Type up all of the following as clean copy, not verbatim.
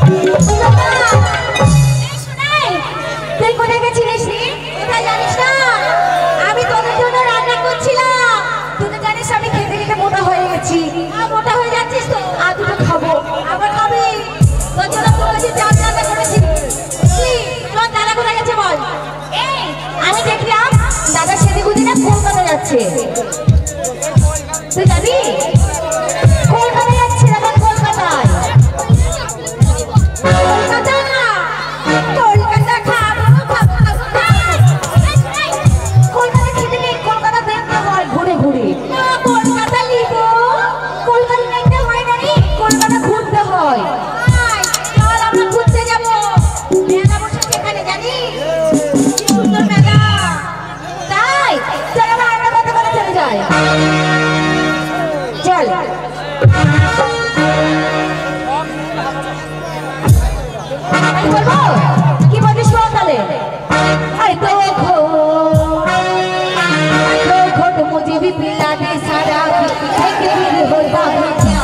তুই যাবি কলকাতায় যাচ্ছে এখন কলকাতায় কলকাতা কলকাতা খাবো কলকাতা খেতে নেই কলকাতা দেখতে হয় ঘুরে ঘুরে কলকাতা লিব কলকাতা দেখতে হয় না রে কলকাতা ঘুরতে হয় চল আমরা ঘুরতে যাবো মেলা বসে সেখানে জানিস কি সুন্দর মেলা তাই চল আমরা আড্ডা করতে করে চলে যাই चल কি বলিস তাহলে मुझे भी पिला दे सारा होता है क्या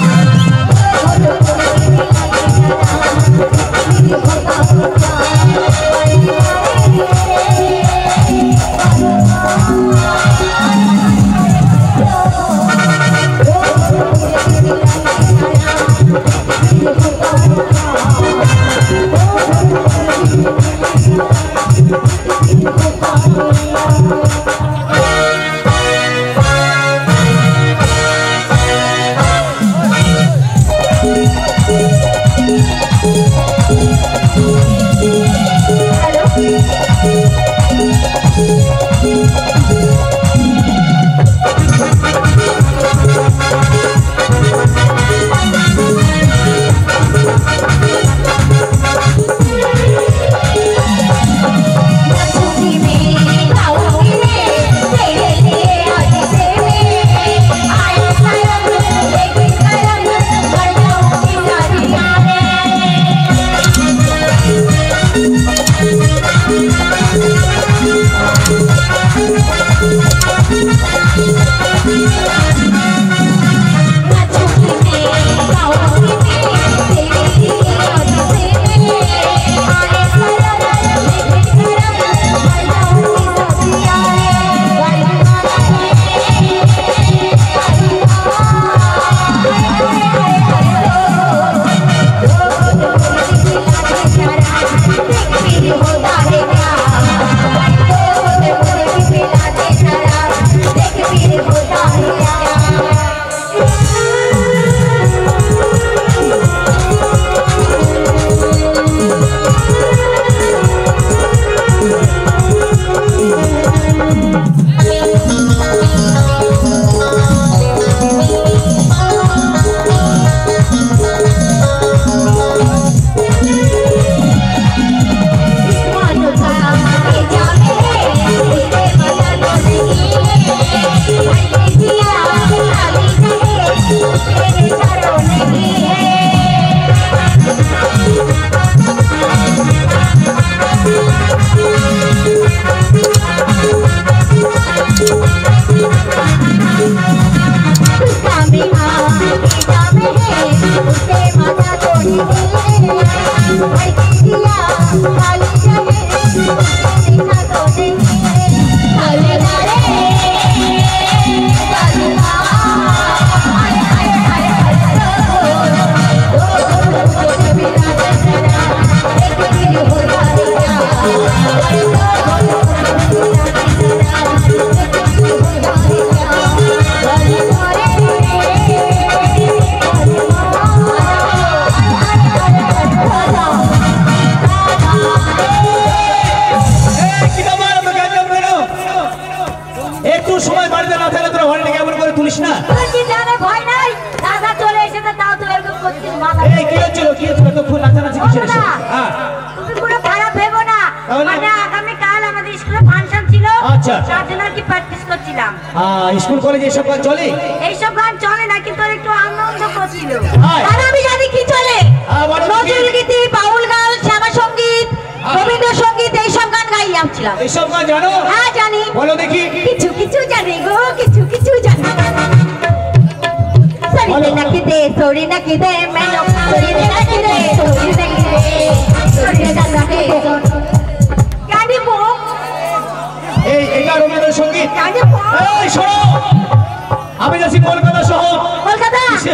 স্কুল কলেজে এসব গান চলে এইসব গান চলে না কিন্তু একটু আনন্দ করছিল আর আমি জানি কি চলে নজরুল গীতি বাউল গান শ্যামা সঙ্গীত রবীন্দ্র সঙ্গীত এইসব গান গাই আমছিলাম এইসব গান জানো হ্যাঁ জানি বলো দেখি কিছু কিছু জানি গো কিছু কিছু জানি সরি নাকি দে মেনো সরি নাকি দে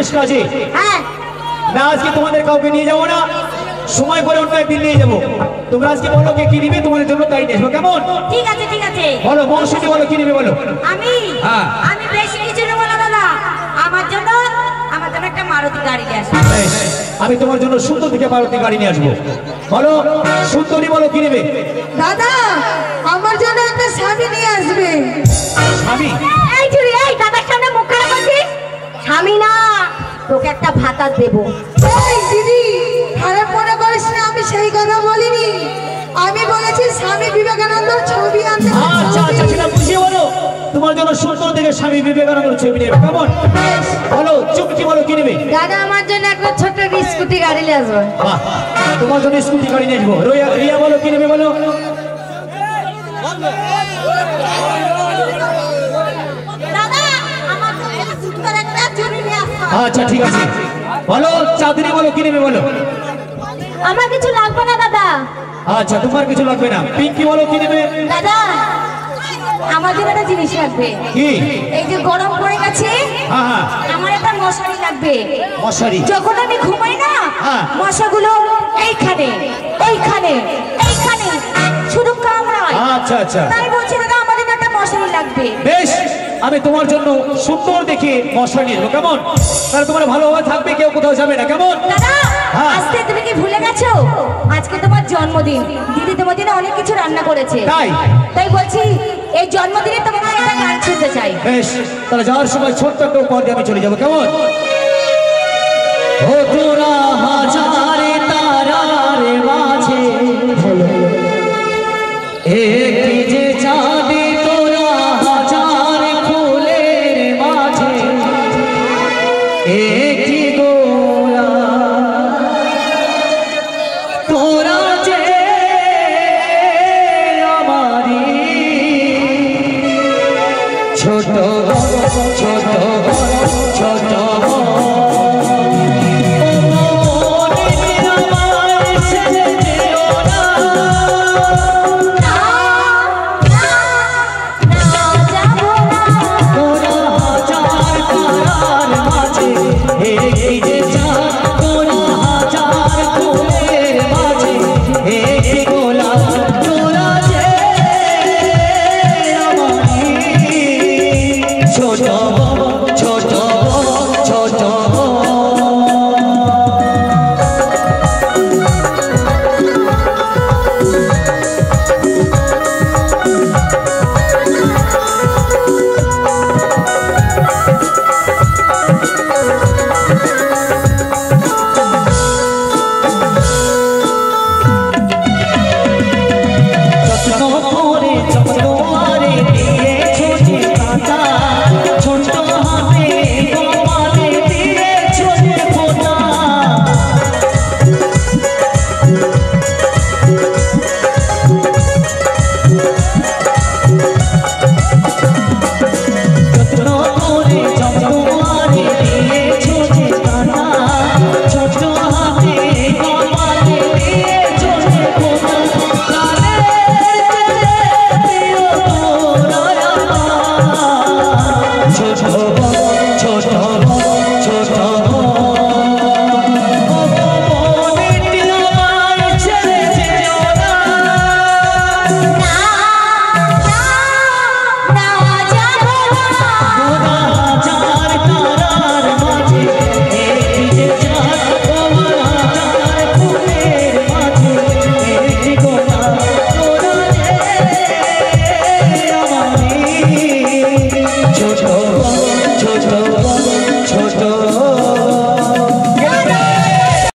কাজে। হ্যাঁ না আজকে তোমাদের কাউকে নিয়ে যাবো না, সময় করে অন্য একদিন নিয়ে যাবো। তোমরা আজকে বলো কে কি নিবে, তোমাদের জন্য তাই নিয়ে আসবো, কেমন? ঠিক আছে ঠিক আছে। বলো মৌসুমী, বলো কি নিবে বলো। আমি হ্যাঁ। আমি বেশি কিছু নেবো না দাদা, আমার জন্য একটা মারুতি গাড়ি নিয়ে আসো। বেশ, আমি তোমার জন্য সুন্দর থেকে মারুতি গাড়ি নিয়ে আসবো। বলো সুন্দরী, বলো কি নেবে। দাদা আমার জন্য একটা স্বামী নিয়ে আসবে। স্বামী? এই চুরি, এই দাদার সামনে মুখ খারাপ করছিস? স্বামী না, তোকে একটা ভাতা দেবো। এই দিদি খারাপ মনে করিস না, আমি সেই কথা বলিনি। আমি বলেছি স্বামী বিবেকানন্দর ছবি আনতে। আচ্ছা আচ্ছা, সেটা বুঝিয়ে বলো। তোমার জন্য সুন্দর থেকে স্বামী বিবেকানন্দের ছবি নেবে, কেমন? বলো চুপকি, বলো কি নেবে। দাদা আমার জন্য একটা ছোট্ট স্কুটি গাড়ি নিয়ে আসবে। বাহ, তোমার জন্য স্কুটি গাড়ি নিয়ে আসবো। রিয়া বলো কি নেবে বলো। দাদা আমার জন্য সুন্দর একটা চুরি নিয়ে আসো। আচ্ছা ঠিক আছে, বলো চাঁদনি, বলো কি নেবে বলো। আমার কিছু লাগবে না দাদা। আচ্ছা তোমার কিছু লাগবে না। পিঙ্কি, বলো কি নেবে। দাদা আমার জন্য একটা জিনিস লাগবে। কি? এই যে গরম পড়ে গেছে, হ্যাঁ হ্যাঁ, আমার একটা মশারি লাগবে। মশারি? যখন আমি ঘুমাই না, হ্যাঁ। মশাগুলো এইখানে এইখানে এইখানে শুধু কামড়ায়। আচ্ছা আচ্ছা, তাই বলছি দাদা আমার জন্য একটা মশারি লাগবে। বেশ, আমি তোমার জন্য সুন্দর দেখে মশারি নিয়ে আসবো, কেমন? তাহলে তোমার ভালোভাবে থাকবে, কেউ কোথাও যাবে না, কেমন? দাদা হ্যাঁ। আজকে তুমি কি ভুলে গেছো? আজকে তোমার জন্মদিন, দিদি তোমার জন্য অনেক কিছু রান্না করেছে। তাই বলছি এই জন্মদিনে তোমাকে একটা গান শুনতে চাই। বেশ, তাহলে যাওয়ার সময় ছোট্ট একটা উপহার দিয়ে আমি চলে যাবো, কেমন? ও তোরা